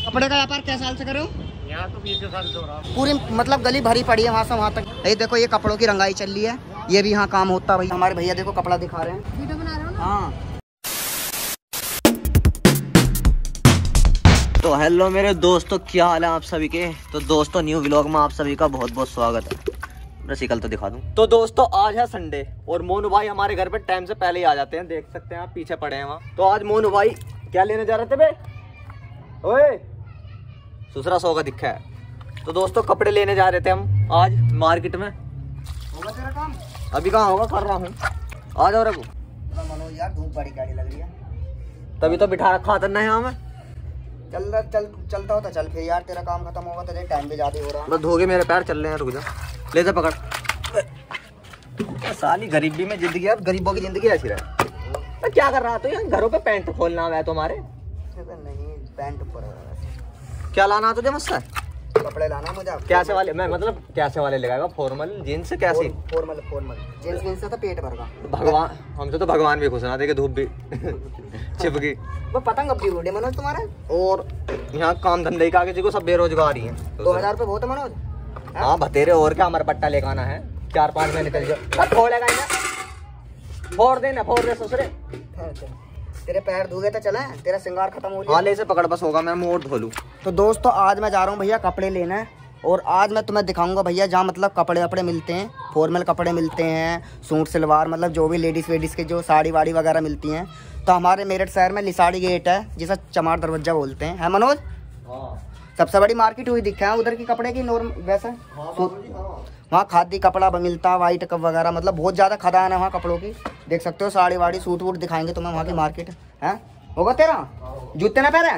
कपड़े का व्यापार क्या साल से करो? यहाँ तो 20 साल से हो रहा है। पूरी मतलब गली भरी पड़ी है वहाँ से वहाँ तक। ये देखो ये कपड़ों की रंगाई चल रही है, ये भी यहाँ काम होता है भाई। हमारे भैया देखो कपड़ा दिखा रहे हैं, वीडियो बना रहे हो ना? हाँ। तो हेलो मेरे दोस्तों, क्या हाल है आप सभी के। तो दोस्तों न्यू व्लॉग में आप सभी का बहुत बहुत स्वागत है। रसिकल तो दिखा दूं। तो दोस्तों आज है संडे और मोनू भाई हमारे घर पे टाइम से पहले ही आ जाते हैं, देख सकते हैं आप पीछे पड़े हैं वहाँ। तो आज मोनू भाई क्या लेने जा रहे थे बे? ओए दूसरा सौ का दिखा है। तो दोस्तों कपड़े लेने जा रहे थे हम आज मार्केट में। होगा तेरा काम? अभी कहाँ होगा, कर रहा हूँ। आ जाओ रघु। मनोज यार धूप बड़ी गाड़ी लग रही है। तभी तो बिठा रखा था ना यहाँ में। चलता होता चल फिर यार, तेरा काम खत्म होगा तेरे टाइम भी ज्यादा हो रहा है। बस धोगे मेरे पैर चल रहे हैं, रुक जा। ले जा पकड़। साली गरीबी में जिंदगी, अब गरीबों की जिंदगी ऐसी रहे। तो क्या कर रहा तू यहाँ? घरों पे पैंट खोलना है तुम्हारे? नहीं पैंट ऊपर क्या लाना है तुझे मुझसे? कपड़े लाना मुझे। कैसे वाले? मैं मतलब कैसे वाले लगाएगा? फॉर्मल जीन्स कैसी? फॉर्मल जीन्स वीन्स से तो पेट भर का। भगवान हमसे तो भगवान भी खुश ना देखे, धूप भी छिप गई। वो पतंग अब भी उड़े मनोज तुम्हारे। और यहाँ काम धंधे का आगे जी को सब बेरोजगार ही है। 2000 रुपये बहुत है मनोज। हाँ बतेरे, और क्या हमारा पट्टा लेकर आना है? 4-5 में निकल जाओ। फोड़ेगा फोड़ देना, फोड़ दे ससुरे। तेरे पैर धो गए तो चला, तेरा श्रृंगार खत्म हो गया। हाँ ले से पकड़, बस होगा मैं मोड़ धो लूँ। तो दोस्तों आज मैं जा रहा हूँ भैया कपड़े लेने, और आज मैं तुम्हें दिखाऊंगा भैया जहाँ मतलब कपड़े वपड़े मिलते हैं, फॉर्मल कपड़े मिलते हैं, सूट सलवार, मतलब जो भी लेडीज़ वेडीज़ के जो साड़ी वाड़ी वगैरह मिलती हैं। तो हमारे मेरठ शहर में लिसाड़ी गेट है, जिसे चमार दरवाजा बोलते हैं, है मनोज? हाँ सबसे बड़ी मार्केट हुई दिखा है उधर की कपड़े की नॉर्म वैसा। वहाँ खादी कपड़ा मिलता, वाइट कप वगैरह, मतलब बहुत ज़्यादा खदान है वहाँ कपड़ों की। देख सकते हो साड़ी वाड़ी सूट वूट दिखाएंगे तुम्हें वहाँ की मार्केट है। होगा तेरा? जूते ना पहने?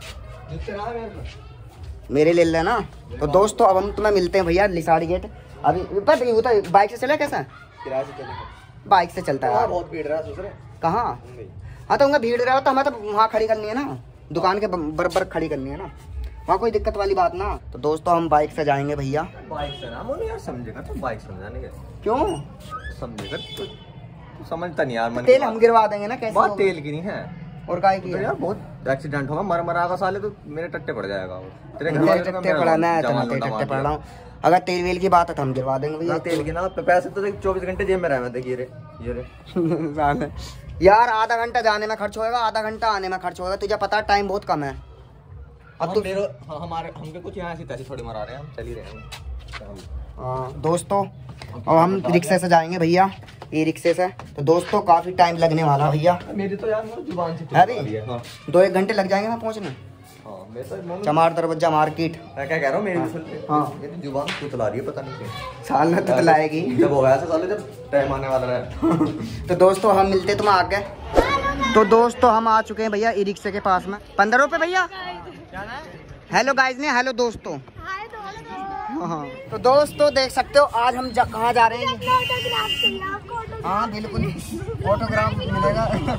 मेरे ले लेना। तो दोस्तों अब हम तुम्हें मिलते हैं भैया लिसाड़ी गेट। अभी पर वो तो बाइक से चले कैसा? किराए से चले। बाइक से चलता है। बहुत भीड़ रहा है। कहाँ? हाँ तो उनका भीड़ रहा हो तो हमें तो वहाँ खड़ी करनी है ना, दुकान के बराबर खड़ी करनी है ना, वहाँ कोई दिक्कत वाली बात ना। तो दोस्तों हम बाइक से जाएंगे भैया। बाइक से ना बोलो यार, समझेगा तो बाइक समझाने के। क्यों समझेगा तो समझता नहीं यार। मन तेल हम गिरवा देंगे ना। कैसे? बहुत तेल की नहीं है और काय की तो यार, बहुत एक्सीडेंट होगा, मर का साले तो मेरे टट्टे पड़ जाएगा। तेरे घर वाले टट्टे पड़ाना है, टट्टे पड़ रहा हूँ। अगर तेल वेल की बात है तो हम गिरवा देंगे भैया। तेल की ना पैसे तो 24 घंटे जेब में रहे। देखिए रे यार आधा घंटा जाने में खर्च होएगा, आधा घंटा आने में खर्च होएगा। तुझे पता है टाइम बहुत कम है। अब तो हमारे हमके कुछ यहाँ ऐसी तैसी थोड़ी मरा रहे हैं, हम चल ही रहे हैं। दोस्तों अब हम रिक्शे से जाएंगे भैया, ई रिक्शे से। तो दोस्तों काफी टाइम लगने वाला भैया। मेरी तो यार जुबान से है भी 2-1 घंटे लग जाएंगे वहाँ पहुँचने। चमार दरवाजा मार्केट। मैं क्या कह रहा हूँ, मेरी हाँ मेरी जुबान तुतला रही है, पता नहीं क्यों। साल में तुतलाएगी जब होगा ऐसा साले, जब टाइम आने वाला है। तो दोस्तों हम मिलते तुम्हें आगे। तो दोस्तों हम आ चुके हैं भैया ई रिक्शे के पास में। 15 रुपये भैया। हेलो गाइज ने, हेलो दोस्तों। हाँ तो दोस्तों देख सकते हो आज हम कहाँ जा रहे हैं। हाँ बिल्कुल ऑटोग्राफ मिलेगा।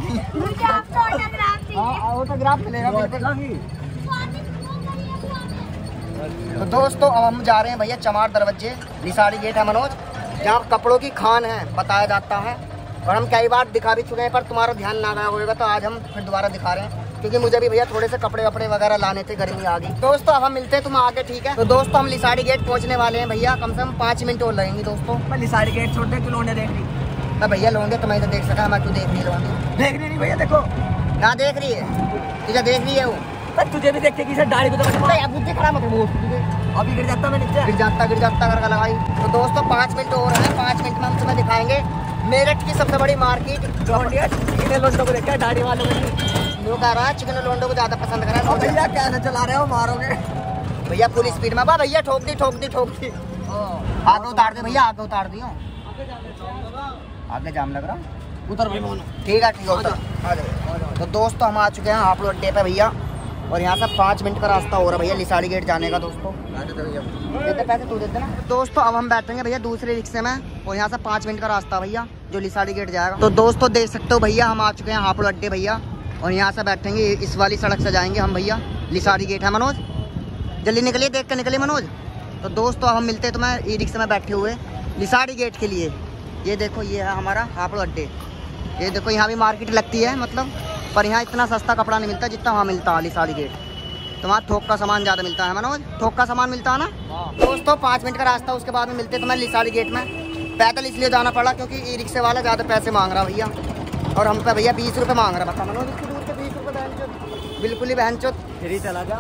हाँ ऑटोग्राफ मिलेगा बिल्कुल। तो दोस्तों अब हम जा रहे हैं भैया चमार दरवाजे, लिसाड़ी गेट है मनोज, जहाँ कपड़ों की खान है बताया जाता है। और हम कई बार दिखा भी चुके हैं पर तुम्हारा ध्यान ना गया होगा, तो आज हम फिर दोबारा दिखा रहे हैं, क्योंकि मुझे भी भैया थोड़े से कपड़े वपड़े वगैरह लाने थे, गर्मी आ गई। दोस्तों अब हम मिलते हैं तुम आगे, ठीक है? तो दोस्तों हम लिसाड़ी गेट पहुंचने वाले हैं भैया, कम से कम 5 मिनट और लगेंगे दोस्तों। मैं लिसाड़ी गेट छोड़ दे, तू लोने देख रही? मैं भैया लोगे तो मैं तो देख सका, मैं क्यों देख रही है? देख रही नहीं भैया, देखो कहाँ देख रही है? तुझे देख रही है वो? तुझे भी देखते कि दाढ़ी को बुद्धि खड़ा मत बोल, अभी गिर जाता, मैं नीचे गिर जाता करके लगाई। तो दोस्तों 5 मिनट और है, 5 मिनट में हम तुम्हें दिखाएंगे मेरठ की सबसे बड़ी मार्केट। लोंडो को देखा, दाढ़ी वालों में लोग आ रहा है, चिकन लोंडो को ज्यादा पसंद कर रहा है। भैया कैसे चला रहे हो, मारोगे भैया फुल स्पीड में। भैया ठोक दी आगे उतार दे भैया, आगे उतार दियो। आगे जाम लग रहा, उतर भाई। ठीक है उतर। तो दोस्तों हम आ चुके हैं हापुड़ अड्डे पे भैया, और यहाँ से 5 मिनट का रास्ता हो रहा है भैया लिसाड़ी गेट जाने का। दोस्तों पैसे तू दे देना। दोस्तों अब हम बैठेंगे भैया दूसरे रिक्शे में, और यहाँ से 5 मिनट का रास्ता भैया जो लिसाड़ी गेट जाएगा। तो दोस्तों देख सकते हो भैया हम आ चुके हैं हापुड़ अड्डे भैया, और यहाँ से बैठेंगे, इस वाली सड़क से जाएंगे हम भैया लिसाड़ी गेट है। मनोज जल्दी निकलिए, देख कर निकलिए मनोज। तो दोस्तों हम मिलते हैं तुम्हें ई रिक्शे में बैठे हुए लिसाड़ी गेट के लिए। ये देखो ये है हमारा हापुड़ अड्डे। ये देखो यहाँ भी मार्केट लगती है मतलब, पर यहाँ इतना सस्ता कपड़ा नहीं मिलता जितना वहाँ मिलता है लिसाड़ी गेट। तो वहाँ थोक का सामान ज्यादा मिलता है मनोज, थोक का सामान मिलता है ना। दोस्तों 5 मिनट का रास्ता, उसके बाद में मिलते तो मैं लिसाड़ी गेट में। पैदल इसलिए जाना पड़ा क्योंकि ई रिक्शे वाला ज्यादा पैसे मांग रहा भैया, और हम पे भैया 20 रुपये मांग रहा। बता मनोज इसकी दूर से 20 रुपये बहन, बिल्कुल ही बहन चोत। फ्री चला जा।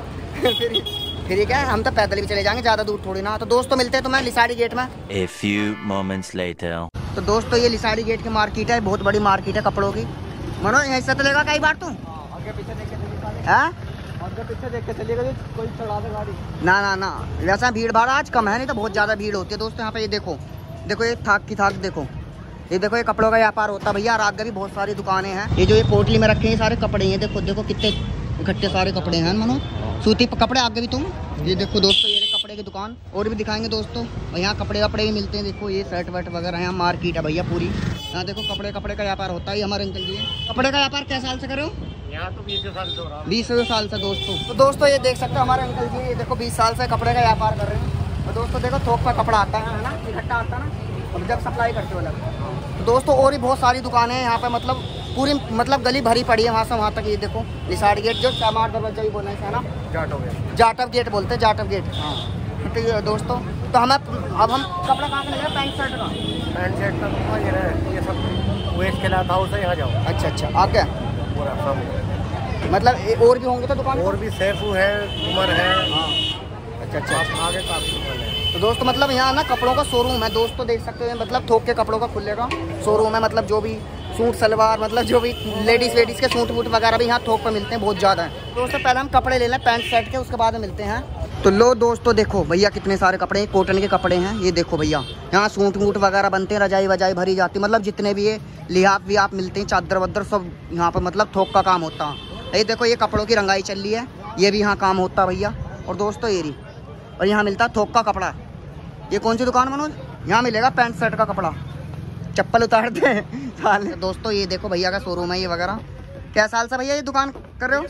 फ्री क्या है, हम तो पैदल भी चले जाएंगे, ज्यादा दूर थोड़ी ना। तो दोस्तों मिलते हैं तो मैं लिसाड़ी गेट में। A few moments later. तो दोस्तों ये लिसाड़ी गेट की मार्केट है, बहुत बड़ी मार्केट है कपड़ों की। मनोज यहीं से तो लेगा कई बार तू? आगे पीछे देख के चलिए। हाँ आगे पीछे देख के चलिएगा, कोई चढ़ा दे गाड़ी। ना ना ना, वैसा भीड़ भाड़ आज कम है, नहीं तो बहुत ज्यादा भीड़ होती है दोस्तों यहाँ पे। ये देखो देखो, ये थाक की थाक देखो, ये देखो, ये कपड़ों का व्यापार होता है भैया। और आगे भी बहुत सारी दुकानें हैं। ये जो ये पोटली में रखे हैं सारे कपड़े हैं, देखो देखो कितने इकट्ठे सारे कपड़े हैं मनोज, सूती कपड़े। आगे भी तुम ये देखो दोस्तों, ये कपड़े की दुकान और भी दिखाएंगे दोस्तों। और यहाँ कपड़े वपड़े भी मिलते हैं, देखो ये शर्ट वर्ट वगैरह। यहाँ मार्केट है भैया पूरी। यहाँ देखो कपड़े का व्यापार होता है। हमारे अंकल जी कपड़े का व्यापार क्या साल से करे हो? यहाँ तो 20 साल से हो रहा है। 20 साल से दोस्तों। तो दोस्तों ये देख सकते हो हमारे अंकल जी, ये देखो 20 साल से कपड़े का व्यापार कर रहे हैं। और दोस्तों देखो थोक का कपड़ा आता है ना, इकट्ठा आता है ना, और जब सप्लाई करते हो अलग। तो दोस्तों और भी बहुत सारी दुकानें हैं यहाँ पे, मतलब पूरी मतलब गली भरी पड़ी है वहाँ से वहाँ तक। ये देखो लिसाड़ी गेट, जो चामार दरवाजा ही बोलना है ना, जाटव गेट बोलते हैं, जाटव गेट। हाँ तो ये दोस्तों, तो हमें अब हम कपड़ा कहाँ से लेंगे? पैंट शर्ट का। पैंट शर्ट का ये सब वेस्ट के लाता हूँ, यहाँ जाओ। अच्छा अच्छा, आप क्या पूरा सब, मतलब और भी होंगे तो दुकान? और भी सैफू है, उमर है। हाँ अच्छा अच्छा। आगे काफी दुकान है। तो दोस्तों मतलब यहाँ ना कपड़ों का शोरूम है दोस्तों, देख सकते हैं। मतलब थोक के कपड़ों का खुलेगा शोरूम है, मतलब जो भी सूट सलवार, मतलब जो भी लेडीज़ वेडीज़ के सूट वूट वगैरह भी यहाँ थोक पर मिलते हैं, बहुत ज़्यादा है दोस्तों। पहले हम कपड़े ले लें पैंट शर्ट के, उसके बाद में मिलते हैं। तो लो दोस्तों देखो भैया कितने सारे कपड़े, कॉटन के कपड़े हैं। ये देखो भैया यहाँ सूट वूट वगैरह बनते हैं, रजाई वजाई भरी जाती है, मतलब जितने भी ये लिहाफ विहाफ मिलते हैं, चादर वदर सब यहाँ पर मतलब थोक का काम होता है। ये देखो ये कपड़ों की रंगाई चल रही है, ये भी यहाँ काम होता है भैया। और दोस्तों ये रही, और यहाँ मिलता है थोक का कपड़ा। ये कौन सी दुकान मनोज? यहाँ मिलेगा पैंट शर्ट का कपड़ा, चप्पल उतारते हैं दोस्तों। ये देखो भैया का शोरूम है ये वगैरह। क्या साल से भैया ये दुकान कर रहे हो?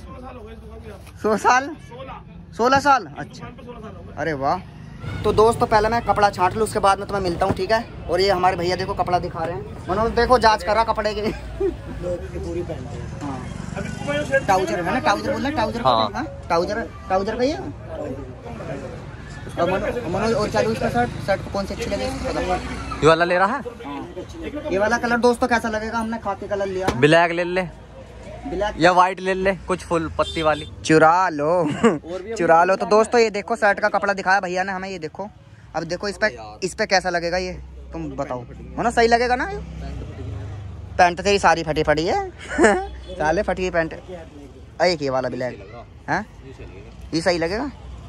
100 साल, 16 साल। अच्छा अरे वाह। तो दोस्तों पहले मैं कपड़ा छांट लूँ, उसके बाद में तो मैं मिलता हूँ, ठीक है। और ये हमारे भैया देखो कपड़ा दिखा रहे हैं, मनोज देखो जांच कर रहा कपड़े की। पूरी पैंट है। हाँ ट्राउजर है ना, ट्राउजर बोलना, ट्राउजर ट्राउजर ट्राउजर का ये। और मनोज और चालू इसका शर्ट कौन सी अच्छी लगे? ये वाला ले रहा है? ये वाला कलर दोस्तों कैसा लगेगा? हमने खाकी कलर लिया, ब्लैक ले ले, ब्लैक या व्हाइट ले ले, कुछ फुल पत्ती वाली चुरा लो चुरा लो। तो दोस्तों ये देखो शर्ट का कपड़ा दिखाया भैया ने हमें, ये देखो। अब देखो इस पे कैसा लगेगा ये, तुम बताओ मनोज, सही लगेगा ना? पैंट तेरी सारी फटी फटी है साले फटी हुई पैंट। एक ये वाला ब्लैक है, ये सही लगेगा?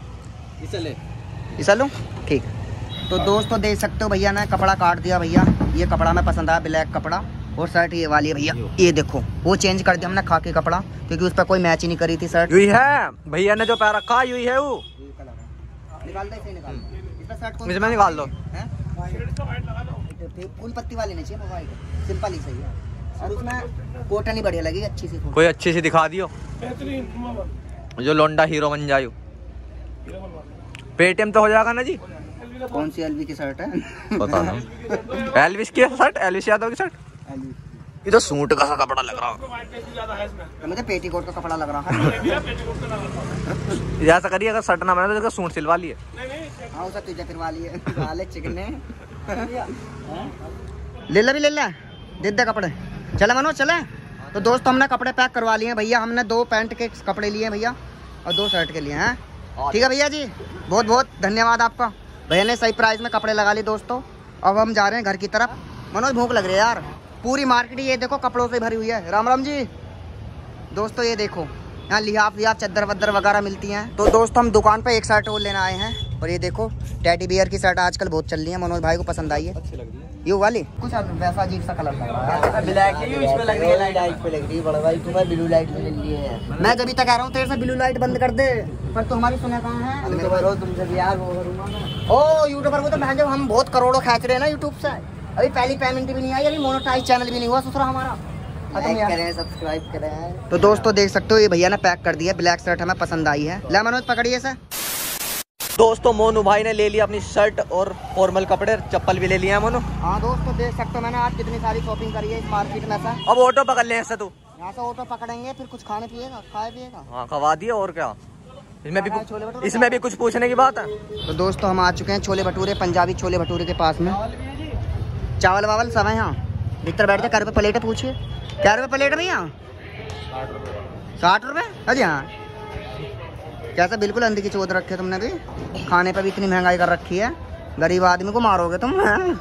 इसे लूँ, ठीक। तो दोस्तों देख सकते हो भैया ने कपड़ा काट दिया भैया। ये कपड़ा हमें पसंद आया, ब्लैक कपड़ा। और शर्ट ये वाली है भैया, ये देखो वो चेंज कर दिया हमने खाकी कपड़ा, क्योंकि उस पर कोई मैच ही नहीं करी थी शर्ट। यही है भैया ने जो पैर रखा, यही है वो। निकाल दे, निकाल इसका शर्ट को इसमें निकाल दो। फुल पत्ती वाली नहीं चाहिए, वाइट सिंपल ही सही है। और उसमें कॉटन ही बढ़िया लगेगी, अच्छी सी। कोई अच्छी सी दिखा दियो जो लोंडा हीरो बन जायो। पेटीएम तो हो जाएगा ना जी? कौन सी एलवी की शर्ट है? पता नहीं। एलविस की शर्ट, एलविस यादव की शर्ट। ये तो सूट का सा कपड़ा लग रहा है, मुझे पेटीकोट का कपड़ा लग रहा है। ऐसा करिए, अगर शर्ट ना बना तो सूट सिलवा लिए। हाँ उसे तुझे फिरवा लिए वाले चिकने। ले ले भी ले ले, दे दे कपड़े। चले मनोज चले। तो दोस्त हमने कपड़े पैक करवा लिए भैया, हमने 2 पैंट के कपड़े लिए भैया और 2 शर्ट के लिए हैं। ठीक है भैया जी, बहुत बहुत धन्यवाद आपका। भैया ने सही प्राइस में कपड़े लगा लिए दोस्तों। अब हम जा रहे हैं घर की तरफ। मनोज भूख लग रही है यार, पूरी मार्केट ये देखो कपड़ों से भरी हुई है। राम राम जी दोस्तों, ये देखो यहाँ लिहाफ विहाफ चादर वद्दर वगैरह मिलती हैं। तो दोस्तों हम दुकान पे एक शर्ट और लेना आए हैं, और ये देखो टेडी बियर की शर्ट आजकल बहुत चल रही है, मनोज भाई को पसंद आई है। अच्छी लग रही है ये वाली, कुछ वैसा अजीब सा कलर लग रहा है। ब्लैक है, इसमें लग रही है लाइट पे लग रही है। बड़ा भाई तुम्हें ब्लू लाइट में ले लिए है। मैं जब तक कह रहा हूँ तेरे से ब्लू लाइट बंद कर दे, पर तुम्हारी सुना कहाँ है? तुमसे भी यार वो करूँगा। ओ यूट्यूबर को तो बहन, जब हम बहुत करोड़ों खींच रहे हैं ना यूट्यूब से, अभी पहली पेमेंट भी नहीं आई, अभी मोनेटाइज चैनल भी नहीं हुआ ससुरा हमारा। करें सब्सक्राइब करें। तो दोस्तों देख सकते हो ये भैया ने पैक कर दिया, ब्लैक शर्ट हमें पसंद आई है। ले मनोज पकड़िए से। दोस्तों मोनू भाई ने ले लिया अपनी शर्ट और फॉर्मल कपड़े, चप्पल भी ले लिया है मोनू। हाँ दोस्तों देख सकते हो मैंने आज कितनी सारी शॉपिंग करी है इस मार्केट में से। अब ऑटो पकड़ ले ऐसे, तू यहाँ से ऑटो पकड़ेंगे, फिर कुछ खाने पिएगा, खाए पिएगा। हाँ खवा दिए और क्या। इसमें भी कुछ पूछने की बात है। तो दोस्तों हम आ चुके हैं छोले भटूरे, पंजाबी छोले भटूरे के पास में। चावल वावल सब है यहाँ। भीतर बैठ के क्या रुपये प्लेट है, पूछिए क्या रुपये प्लेट है भैया? 60 रुपये? अरे हाँ, कैसा बिल्कुल अंधी की चोट रखे तुमने भी। खाने पर भी इतनी महंगाई कर रखी है, गरीब आदमी को मारोगे तुम।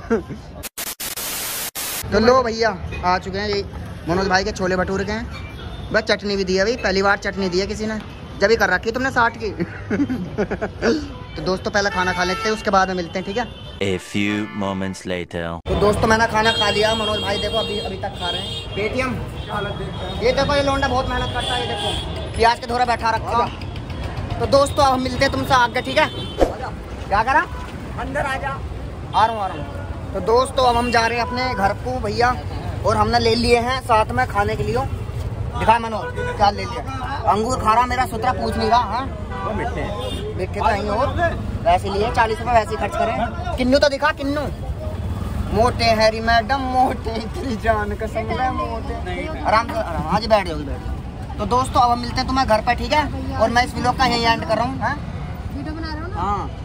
तो लो भैया आ चुके हैं, ये मनोज भाई के छोले भटूरे के हैं। बस चटनी भी दी है भाई, पहली बार चटनी दी है किसी ने, जब ही कर रखी है तुमने 60 की। तो दोस्तों पहले खाना खा लेते हैं, उसके बाद में मिलते हैं, ठीक है? A few moments later. तो दोस्तों मैंने खाना खा लिया, मनोज भाई देखो अभी तक खा रहे हैं। पेटीएम ये देखो, ये लोंडा बहुत मेहनत करता है, ये देखो प्याज के धोरा बैठा रखा। तो दोस्तों अब हम मिलते हैं तुमसे आगे, ठीक है? क्या करा, अंदर आ जा। आ रहा हूँ। तो दोस्तों अब हम जा रहे हैं अपने घर को भैया, और हमने ले लिए हैं साथ में खाने के लिए। दिखा मनोज क्या ले लिया? अंगूर खा रहा मेरा सुतरा, पूछ नहीं रहा। हाँ देखे तो नहीं, और वैसे लिए 40 रुपये वैसे ही खर्च करें। किन्नू तो दिखा, किन्नू मोटे हैरी मैडम मोटे, तेरी जान कसम है मोटे। आराम से आराम, हाँ जी बैठ जाओगी, बैठ जाओ। तो दोस्तों अब हम मिलते हैं तुम्हें घर पर, ठीक है? और मैं इस व्लॉग का यही एंड कर रहा हूँ। हाँ